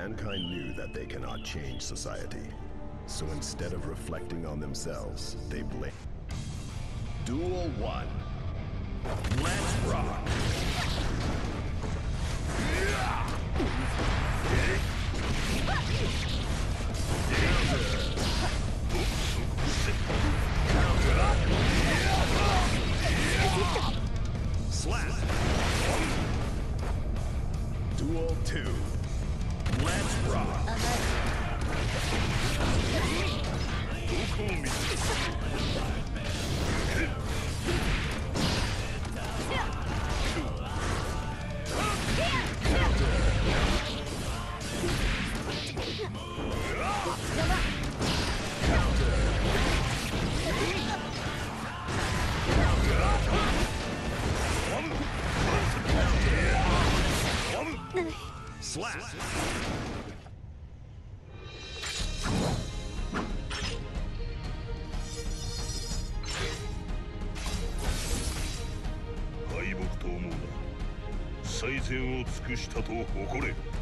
Mankind knew that they cannot change society. So instead of reflecting on themselves, they blame. Duel 1. Let's rock! Slap! Duel 2. Let's rock! Slap!敗北と思うな。最善を尽くしたと誇れ。